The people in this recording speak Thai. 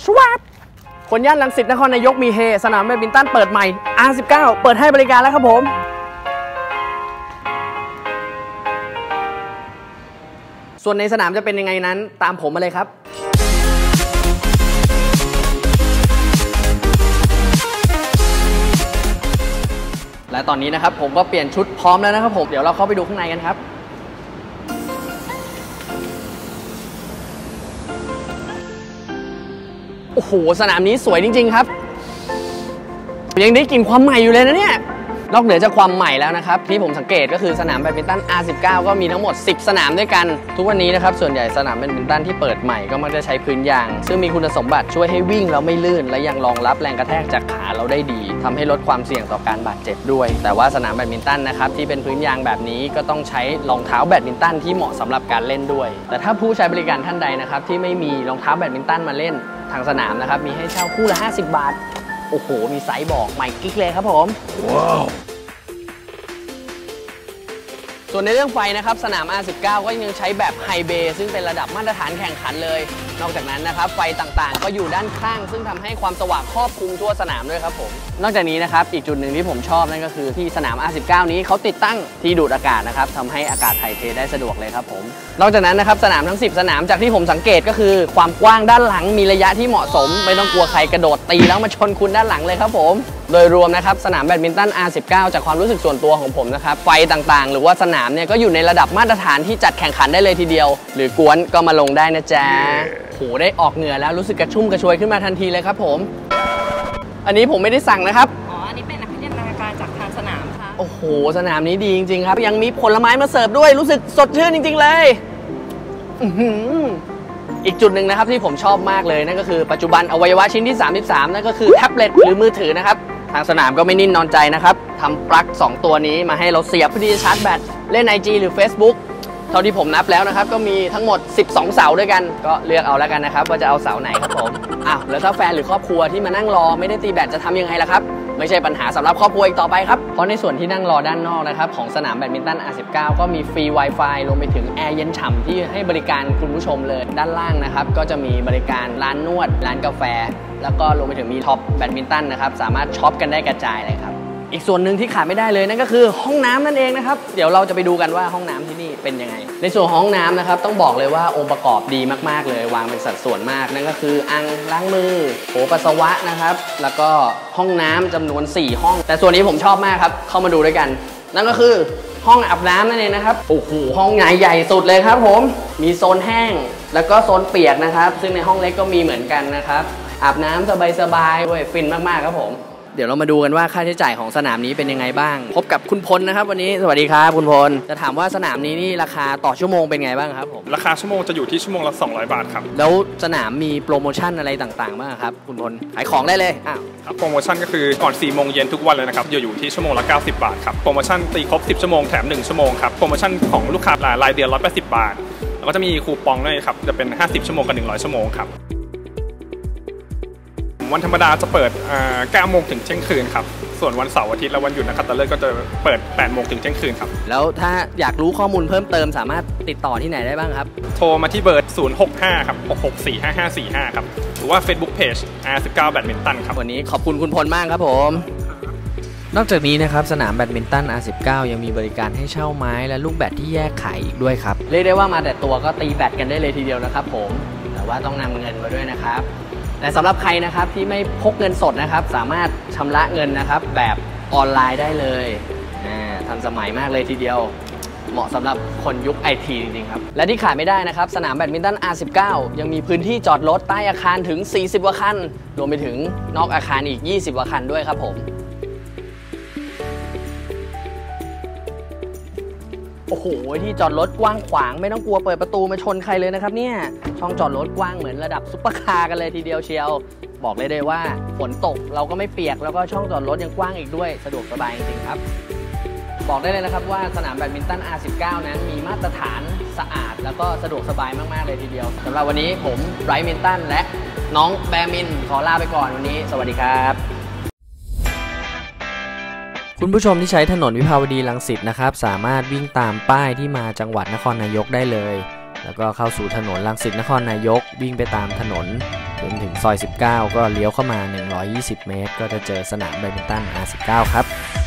ชวับคนย่านรังสิตนครนายกมีเฮสนามแบดมินตันเปิดใหม่ R19 เปิดให้บริการแล้วครับผมส่วนในสนามจะเป็นยังไงนั้นตามผมมาเลยครับและตอนนี้นะครับผมก็เปลี่ยนชุดพร้อมแล้วนะครับผมเดี๋ยวเราเข้าไปดูข้างในกันครับโอ้โหสนามนี้สวยจริงๆครับยังได้กลิ่นความใหม่อยู่เลยนะเนี่ยนอกเหนือจากความใหม่แล้วนะครับที่ผมสังเกตก็คือสนามแบดมินตัน R19 ก็มีทั้งหมด10สนามด้วยกันทุกวันนี้นะครับส่วนใหญ่สนามแบดมินตันที่เปิดใหม่ก็มักจะใช้พื้นยางซึ่งมีคุณสมบัติช่วยให้วิ่งแล้วไม่ลื่นและยังรองรับแรงกระแทกจากขาเราได้ดีทำให้ลดความเสี่ยงต่อการบาดเจ็บด้วยแต่ว่าสนามแบดมินตันนะครับที่เป็นพื้นยางแบบนี้ก็ต้องใช้รองเท้าแบดมินตันที่เหมาะสำหรับการเล่นด้วยแต่ถ้าผู้ใช้บริการท่านใดนะครับที่ไม่มีรองเท้าแบดมินตันมาเล่นทางสนามนะครับมีให้เช่าคู่ละ50 บาทโอ้โหมีไซส์บอกใหม่กิ๊กเลยครับผมว้าวส่วนในเรื่องไฟนะครับสนาม R19 ก็ยังใช้แบบไฮเบย์ซึ่งเป็นระดับมาตรฐานแข่งขันเลยนอกจากนั้นนะครับไฟต่างๆก็อยู่ด้านข้างซึ่งทำให้ความสว่างครอบคลุมทั่วสนามด้วยครับผมนอกจากนี้นะครับอีกจุดหนึ่งที่ผมชอบนั่นก็คือที่สนาม R19 นี้เขาติดตั้งที่ดูดอากาศนะครับทำให้อากาศถ่ายเทได้สะดวกเลยครับผมนอกจากนั้นนะครับสนามทั้ง10สนามจากที่ผมสังเกตก็คือความกว้างด้านหลังมีระยะที่เหมาะสมไม่ต้องกลัวใครกระโดดตีแล้วมาชนคุณด้านหลังเลยครับผมโดยรวมนะครับสนามแบดมินตัน R19 จากความรู้สึกส่วนตัวของผมนะครับไฟต่างๆหรือว่าสนามเนี่ยก็อยู่ในระดับมาตรฐานที่จัดแข่งขันได้เลยทีเดียวหรือกวนก็มาลงได้นะจ๊ะโหได้ออกเหงื่อแล้วรู้สึกกระชุ่มกระชวยขึ้นมาทันทีเลยครับผมอันนี้ผมไม่ได้สั่งนะครับอ๋ออันนี้เป็นนักเรียนนาฬิกาจากทางสนามค่ะโอ้โหสนามนี้ดีจริงๆครับยังมีผลไม้มาเสิร์ฟด้วยรู้สึกสดชื่นจริงๆเลยอีกจุดหนึ่งนะครับที่ผมชอบมากเลยนั่นก็คือปัจจุบันอวัยวะชิ้นที่33นั่นก็คือแท็บเล็ตหรือมือถือนะครับทางสนามก็ไม่นิ่งนอนใจนะครับทำปลั๊ก2ตัวนี้มาให้เราเสียบเพื่อที่จะชาร์จแบตเล่น IG หรือ Facebook เท่าที่ผมนับแล้วนะครับก็มีทั้งหมด12เสาด้วยกันก็เลือกเอาแล้วกันนะครับว่าจะเอาเสาไหนครับผมอ้าวแล้วถ้าแฟนหรือครอบครัวที่มานั่งรอไม่ได้ตีแบตจะทำยังไงล่ะครับไม่ใช่ปัญหาสำหรับครอบครัวอีกต่อไปครับเพราะในส่วนที่นั่งรอด้านนอกนะครับของสนามแบดมินตัน R19 ก็มีฟรี Wi-Fi รวมไปถึงแอร์เย็นฉ่ำที่ให้บริการคุณผู้ชมเลยด้านล่างนะครับก็จะมีบริการร้านนวดร้านกาแฟแล้วก็รวมไปถึงมีท็อปแบดมินตันนะครับสามารถช็อปกันได้กระจายเลยครับอีกส่วนหนึ่งที่ขาดไม่ได้เลยนั่นก็คือห้องน้ำนั่นเองนะครับเดี๋ยวเราจะไปดูกันว่าห้องน้ำที่นี่เป็นยังไงในส่วนห้องน้ำนะครับต้องบอกเลยว่าองค์ประกอบดีมากๆเลยวางเป็นสัดส่วนมากนั่นก็คืออ่างล้างมือโถปัสสาวะนะครับแล้วก็ห้องน้ำจำนวน4ห้องแต่ส่วนนี้ผมชอบมากครับเข้ามาดูด้วยกันนั่นก็คือห้องอาบน้ำนั่นเองนะครับโอ้โหห้องใหญ่สุดเลยครับผมมีโซนแห้งแล้วก็โซนเปียกนะครับซึ่งในห้องเล็กก็มีเหมือนกันนะครับอาบน้ำสบายๆด้วยฟินมากๆครับผมเดี๋ยวเรามาดูกันว่าค่าใช้จ่ายของสนามนี้เป็นยังไงบ้างพบกับคุณพลนะครับวันนี้สวัสดีครับคุณพลจะถามว่าสนามนี้นี่ราคาต่อชั่วโมงเป็นไงบ้างครับผมราคาชั่วโมงจะอยู่ที่ชั่วโมงละ200 บาทครับแล้วสนามมีโปรโมชั่นอะไรต่างๆบ้างครับคุณพลขายของได้เลยครับโปรโมชั่นก็คือก่อน4 โมงเย็นทุกวันเลยนะครับอยู่ที่ชั่วโมงละ90 บาทครับโปรโมชั่นตีครบ10 ชั่วโมงแถม1 ชั่วโมงครับโปรโมชั่นของลูกค้ารายเดือน180 บาทแล้วก็จะมีคูปองด้วยครับจะเป็น50 ชั่วโมงกับ100 ชั่วโมงครับวันธรรมดาจะเปิด9 โมงถึงเที่ยงคืนครับส่วนวันเสาร์อาทิตย์และวันหยุดนะครับแต่เลิกก็จะเปิด8 โมงถึงเที่ยงคืนครับแล้วถ้าอยากรู้ข้อมูลเพิ่มเติมสามารถติดต่อที่ไหนได้บ้างครับโทรมาที่เบอร์065ครับ6645545ครับหรือว่า Facebook Page R19 แบดมินตันครับวันนี้ขอบคุณคุณพลมากครับผมนอกจากนี้นะครับสนามแบดมินตัน R19 ยังมีบริการให้เช่าไม้และลูกแบดที่แยกขายอีกด้วยครับเรียกได้ว่ามาแต่ตัวก็ตีแบดกันได้เลยทีเดียวนะครับผมแต่ว่าต้องนำเงินมาด้วยนะครับแต่สำหรับใครนะครับที่ไม่พกเงินสดนะครับสามารถชำระเงินนะครับแบบออนไลน์ได้เลยทันสมัยมากเลยทีเดียวเหมาะสำหรับคนยุค IT จริงๆครับและที่ขาดไม่ได้นะครับสนามแบดมินตัน R19 ยังมีพื้นที่จอดรถใต้อาคารถึง40 กว่าคันรวมไปถึงนอกอาคารอีก20 กว่าคันด้วยครับผมโอ้โหที่จอดรถกว้างขวางไม่ต้องกลัวเปิดประตูมาชนใครเลยนะครับเนี่ยช่องจอดรถกว้างเหมือนระดับซุปเปอร์คาร์กันเลยทีเดียวเชียวบอกเลยได้ว่าฝนตกเราก็ไม่เปียกแล้วก็ช่องจอดรถยังกว้างอีกด้วยสะดวกสบายจริงๆครับบอกได้เลยนะครับว่าสนามแบดมินตัน R19 นั้นมีมาตรฐานสะอาดแล้วก็สะดวกสบายมากๆเลยทีเดียวสำหรับวันนี้ผมไบรท์มินตันและน้องแบมินขอลาไปก่อนวันนี้สวัสดีครับคุณผู้ชมที่ใช้ถนนวิภาวดีรังสิตนะครับสามารถวิ่งตามป้ายที่มาจังหวัดนครนายกได้เลยแล้วก็เข้าสู่ถนนรังสิตนครนายกวิ่งไปตามถนนจนถึงซอย19ก็เลี้ยวเข้ามา120 เมตรก็จะเจอสนามแบดมินตัน R19 ครับ